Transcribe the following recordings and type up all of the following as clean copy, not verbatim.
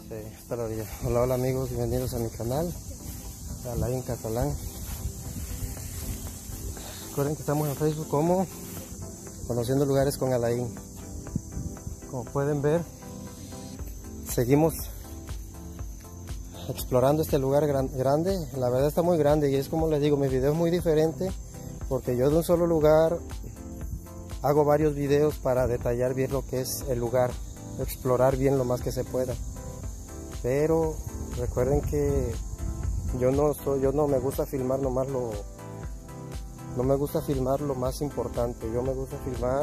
Sí, hasta la orilla. Hola, hola amigos, bienvenidos a mi canal, Alain Catalán. Recuerden que estamos en Facebook como Conociendo Lugares con Alain. Como pueden ver, seguimos explorando este lugar grande. La verdad está muy grande y es como les digo, mi video es muy diferente porque yo de un solo lugar hago varios videos para detallar bien lo que es el lugar, explorar bien lo más que se pueda. Pero recuerden que yo no me gusta filmar nomás no me gusta filmar lo más importante. Yo me gusta filmar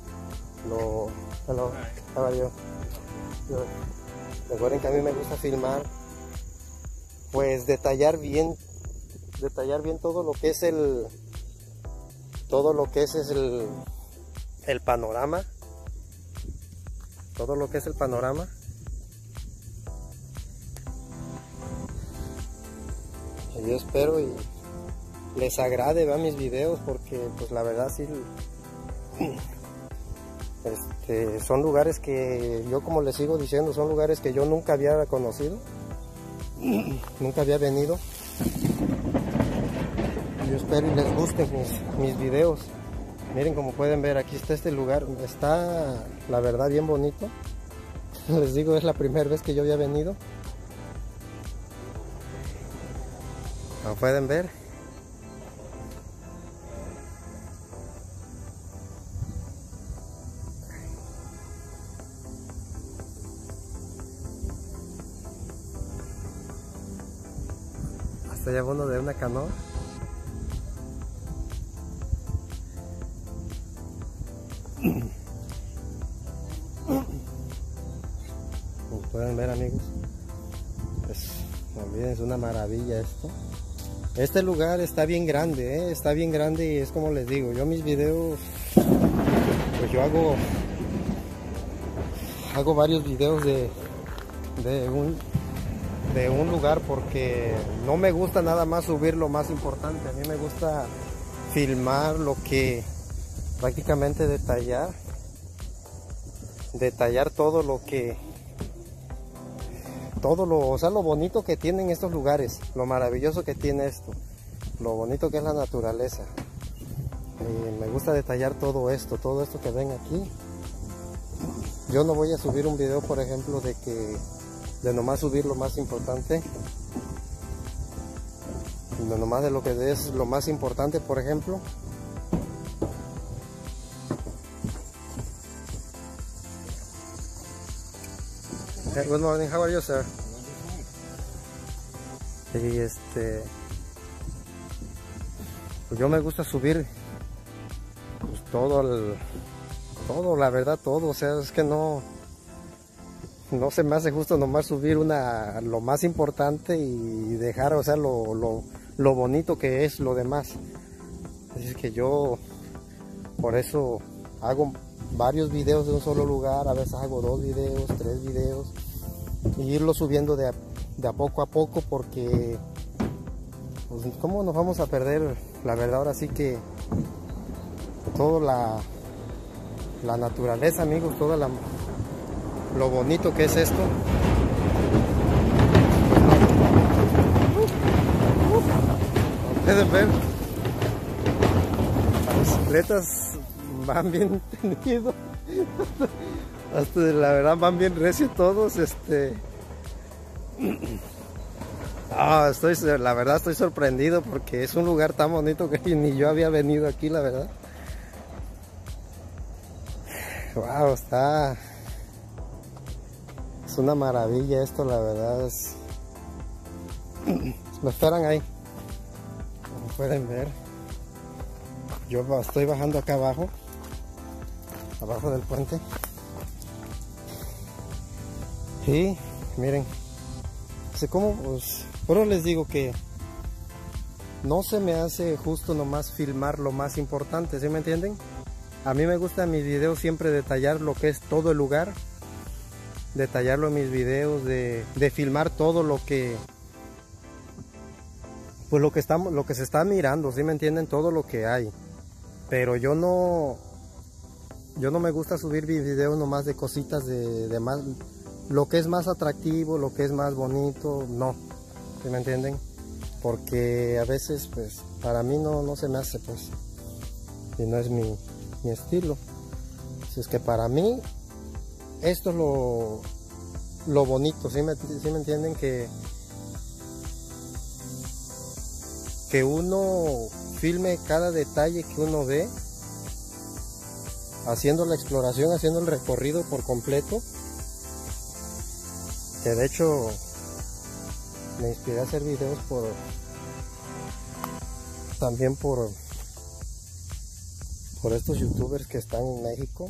recuerden que a mí me gusta filmar, pues detallar bien todo lo que es el panorama, todo lo que es el panorama. Yo espero y les agrade mis videos, porque pues la verdad sí, son lugares que yo, como les sigo diciendo, son lugares que yo nunca había conocido, nunca había venido. Yo espero y les gusten mis videos. Miren, como pueden ver, aquí está este lugar, está la verdad bien bonito. Les digo, es la primera vez que yo había venido. Como pueden ver, hasta allá uno de una canoa. Como pueden ver amigos, no olviden, es una maravilla esto. Este lugar está bien grande, está bien grande, y es como les digo, yo mis videos, pues yo hago varios videos de un lugar, porque no me gusta nada más subir lo más importante. A mí me gusta filmar lo que, prácticamente detallar todo lo que, o sea, lo bonito que tienen estos lugares, lo maravilloso que tiene esto, lo bonito que es la naturaleza. Me gusta detallar todo esto que ven aquí. Yo no voy a subir un video, por ejemplo, de nomás subir lo más importante, de nomás de lo que es lo más importante, por ejemplo. Hey, good morning, how are you, sir? Y pues yo me gusta subir pues todo, la verdad, todo. O sea, es que no se me hace justo nomás subir lo más importante y dejar, o sea, lo bonito que es lo demás. Así es que yo por eso hago varios videos de un solo lugar. A veces hago 2 videos, 3 videos, y irlo subiendo de a poco a poco, porque pues, ¿cómo nos vamos a perder? La verdad, ahora sí que toda la naturaleza, amigos, todo lo bonito que es esto. Pueden ver, las bicicletas van bien tenido. Hasta la verdad van bien recio todos. La verdad estoy sorprendido, porque es un lugar tan bonito que ni yo había venido aquí, la verdad. Wow, es una maravilla esto, la verdad. Me esperan ahí, como pueden ver. Yo estoy bajando acá abajo del puente, y miren, pues, pero les digo que no se me hace justo nomás filmar lo más importante, ¿sí me entienden? A mí me gusta en mis videos siempre detallar lo que es todo el lugar, detallarlo en mis videos, de filmar todo lo que, pues lo que se está mirando, ¿sí me entienden? Todo lo que hay. Pero yo no me gusta subir videos nomás de cositas de más, lo que es más atractivo, lo que es más bonito, no, ¿sí me entienden? Porque a veces pues para mí no se me hace, pues, y no es mi estilo. Así es que para mí esto es lo bonito, ¿sí me entienden? Que uno filme cada detalle que uno ve, haciendo la exploración, haciendo el recorrido por completo. Que de hecho me inspiré a hacer videos también por estos youtubers que están en México,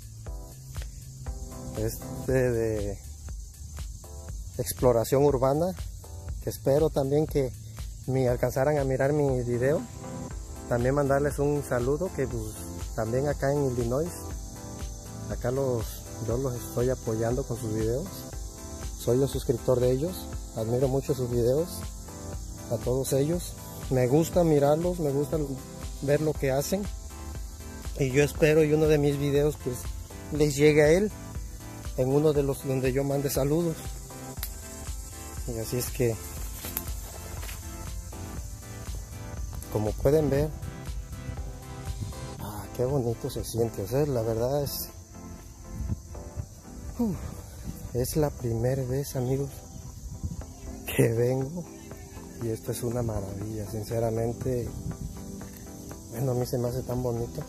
de exploración urbana, que espero también que me alcanzaran a mirar mi video. También mandarles un saludo, que pues, también acá en Illinois, acá yo los estoy apoyando con sus videos. Soy un suscriptor de ellos, admiro mucho sus videos, a todos ellos. Me gusta mirarlos, me gusta ver lo que hacen. Y yo espero y uno de mis videos pues les llegue a él, en uno de los donde yo mande saludos. Y así es que, como pueden ver, qué bonito se siente. O sea, la verdad es la primera vez, amigos, que vengo, y esto es una maravilla, sinceramente. Bueno, a mí se me hace tan bonito.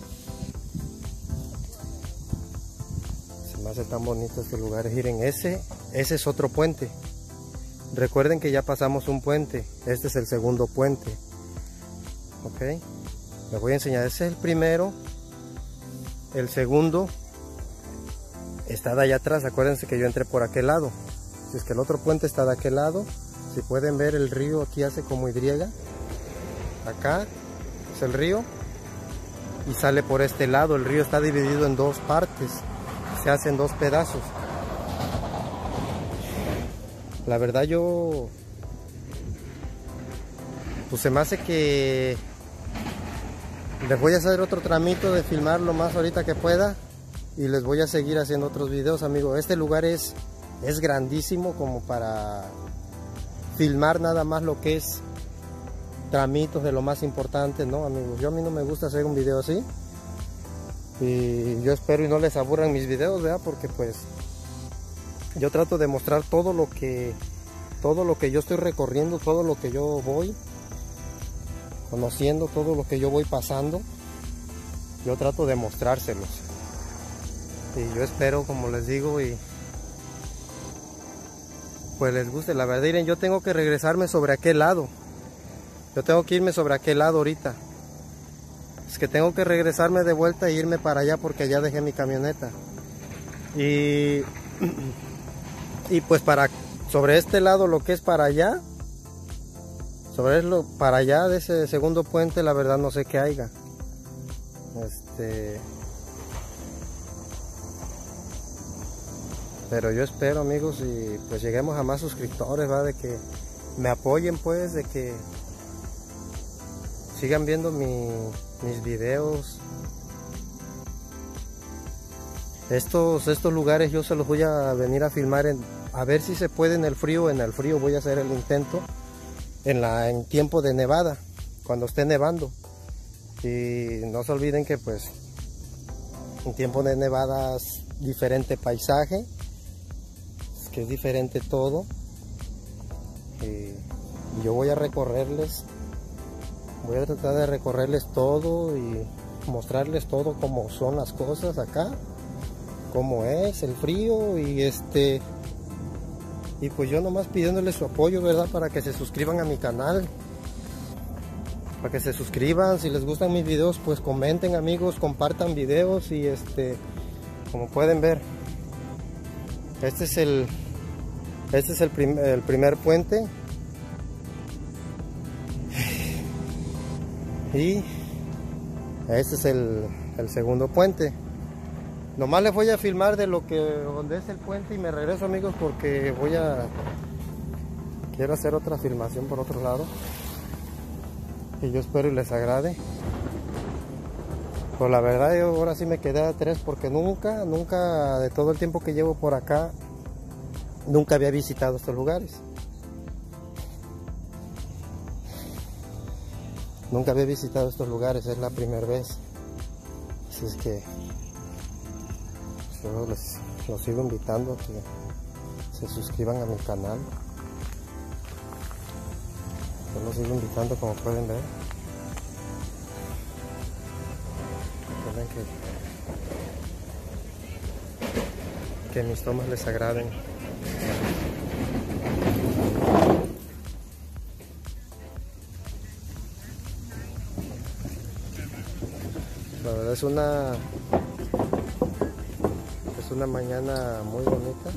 Se me hace tan bonito este lugar. Miren, ese es otro puente. Recuerden que ya pasamos un puente. Este es el segundo puente. Ok. Les voy a enseñar. Ese es el primero. El segundo está de allá atrás. Acuérdense que yo entré por aquel lado. Si es que el otro puente está de aquel lado. Si pueden ver, el río aquí hace como Y. Acá es el río. Y sale por este lado. El río está dividido en dos partes. Se hacen dos pedazos. La verdad pues se me hace que les voy a hacer otro tramito de filmar lo más ahorita que pueda. Y les voy a seguir haciendo otros videos, amigos. Este lugar es grandísimo como para filmar nada más lo que es tramitos de lo más importante, ¿no, amigos? A mí no me gusta hacer un video así. Y yo espero y no les aburran mis videos, ¿verdad? Porque pues yo trato de mostrar todo lo que yo estoy recorriendo, todo lo que yo voy conociendo, todo lo que yo voy pasando. Yo trato de mostrárselos. Y yo espero, como les digo, y pues les guste. La verdad, miren, yo tengo que regresarme sobre aquel lado. Yo tengo que irme sobre aquel lado ahorita. Es que tengo que regresarme de vuelta e irme para allá porque allá dejé mi camioneta. Y pues sobre este lado, lo que es para allá, para allá de ese segundo puente, la verdad no sé qué haya. Pero yo espero, amigos, y pues lleguemos a más suscriptores, ¿va? De que me apoyen, pues, de que sigan viendo mis videos. Estos lugares yo se los voy a venir a filmar a ver si se puede en el frío. En el frío voy a hacer el intento en tiempo de nevada, cuando esté nevando. Y no se olviden que pues en tiempo de nevada es diferente paisaje, es que es diferente todo. Y yo voy a recorrerles, voy a tratar de recorrerles todo y mostrarles todo cómo son las cosas acá, cómo es el frío. Y pues yo nomás pidiéndoles su apoyo, ¿verdad? Para que se suscriban a mi canal, para que se suscriban. Si les gustan mis videos, pues comenten, amigos, compartan videos. Y como pueden ver, este es el primer puente. Y este es el segundo puente. Nomás les voy a filmar de donde es el puente y me regreso, amigos, porque quiero hacer otra filmación por otro lado. Y yo espero y les agrade. Pues la verdad, yo ahora sí me quedé a 3 porque nunca de todo el tiempo que llevo por acá nunca había visitado estos lugares. Nunca había visitado estos lugares, es la primera vez. Así es que yo los sigo invitando a que se suscriban a mi canal. Yo los sigo invitando, como pueden ver. Pueden que mis tomas les agraden. La verdad es una mañana muy bonita.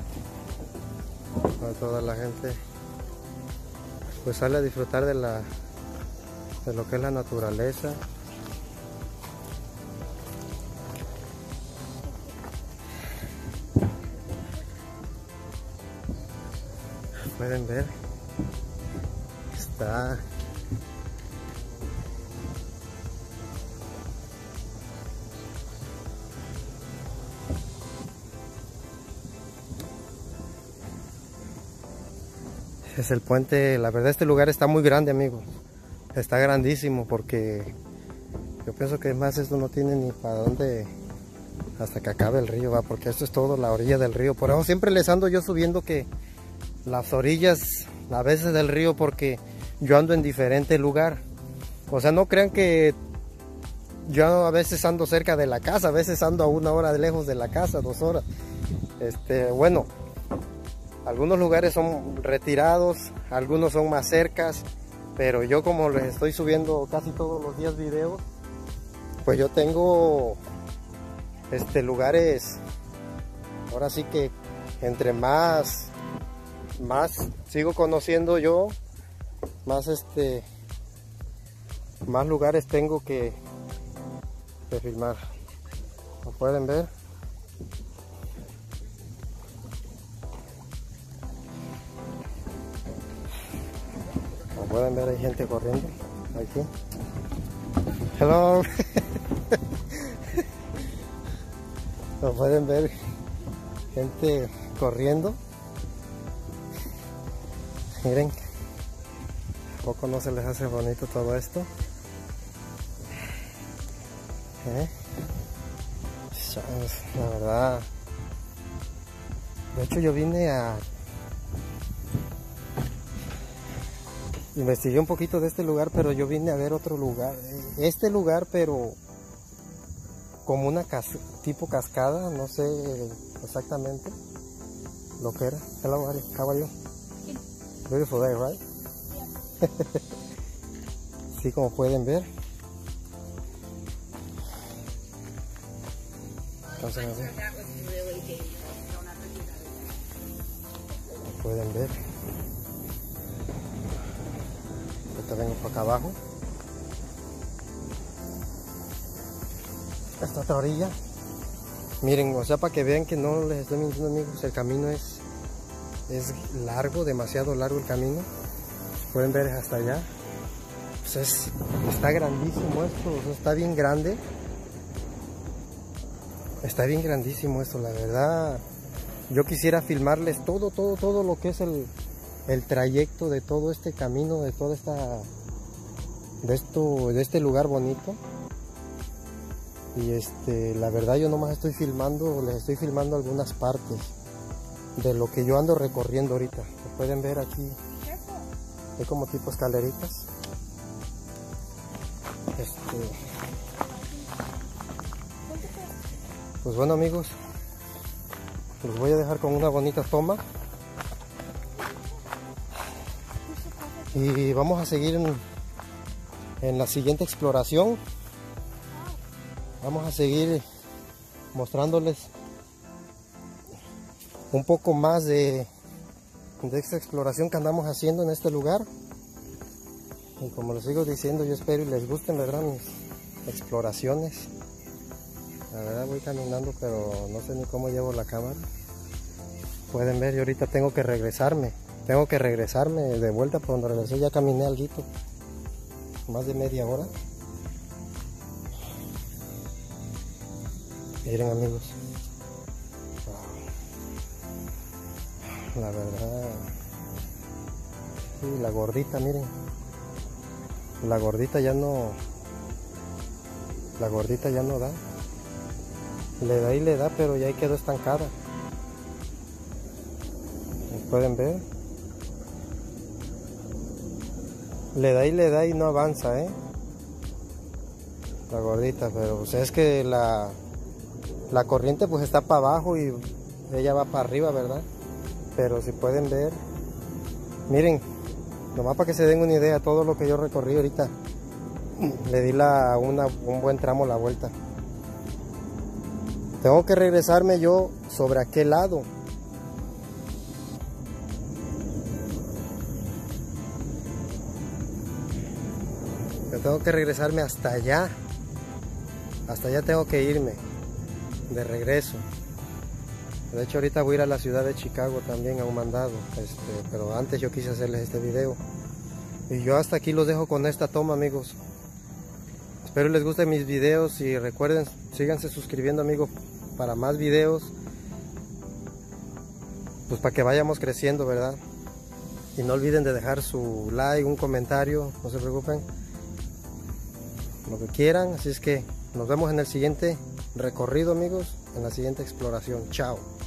Toda la gente pues sale a disfrutar de lo que es la naturaleza. Pueden ver, es el puente. La verdad este lugar está muy grande, amigos. Está grandísimo, porque yo pienso que más esto no tiene ni para dónde hasta que acabe el río, va, porque esto es todo la orilla del río. Por eso siempre les ando yo subiendo que las orillas a veces del río, porque yo ando en diferente lugar. O sea, no crean que yo a veces ando cerca de la casa, a veces ando a 1 hora de lejos de la casa, 2 horas. Bueno, algunos lugares son retirados, algunos son más cercas, pero yo, como les estoy subiendo casi todos los días videos, pues yo tengo lugares, ahora sí que entre más sigo conociendo yo, más más lugares tengo que filmar. Como pueden ver, hay gente corriendo aquí. Hello. Como pueden ver, gente corriendo. Miren, ¿a poco no se les hace bonito todo esto? La verdad, de hecho yo vine a investigué un poquito de este lugar, pero yo vine a ver otro lugar, pero como una tipo cascada, no sé exactamente lo que era. Hello, how are you? Beautiful day, right? Yeah. Sí, como pueden ver. Entonces, como pueden ver. Ahorita vengo por acá abajo. Esta otra orilla. Miren, o sea, para que vean que no les estoy mintiendo, amigos, el camino es largo, demasiado largo el camino. Pueden ver hasta allá. Pues está grandísimo esto, o sea, está bien grande. Está bien grandísimo esto, la verdad. Yo quisiera filmarles todo lo que es el trayecto de todo este camino, de toda de este lugar bonito. Y la verdad yo nomás les estoy filmando algunas partes de lo que yo ando recorriendo ahorita. Lo pueden ver aquí, hay como tipo escaleritas. Pues bueno, amigos, los voy a dejar con una bonita toma y vamos a seguir en la siguiente exploración. Vamos a seguir mostrándoles un poco más de esta exploración que andamos haciendo en este lugar. Y como les sigo diciendo, yo espero y les gusten, ¿verdad?, mis exploraciones. La verdad voy caminando, pero no sé ni cómo llevo la cámara. Pueden ver, yo ahorita tengo que regresarme de vuelta por donde regresé. Ya caminé alguito, más de media hora. Miren, amigos, la verdad. Sí, la gordita, miren. La gordita ya no da. Le da y le da, pero ya ahí quedó estancada. Pueden ver. Le da y no avanza, la gordita, pero pues es que la corriente pues está para abajo y ella va para arriba, ¿verdad? Pero si pueden ver, miren, nomás para que se den una idea, todo lo que yo recorrí ahorita, le di un buen tramo la vuelta. Tengo que regresarme yo sobre aquel lado. Yo tengo que regresarme hasta allá. Hasta allá tengo que irme de regreso. De hecho ahorita voy a ir a la ciudad de Chicago también a un mandado, pero antes yo quise hacerles este video. Y yo hasta aquí los dejo con esta toma, amigos. Espero les gusten mis videos y recuerden, síganse suscribiendo, amigos, para más videos. Pues para que vayamos creciendo, ¿verdad? Y no olviden de dejar su like, un comentario, no se preocupen. Lo que quieran, así es que nos vemos en el siguiente recorrido, amigos, en la siguiente exploración. Chao.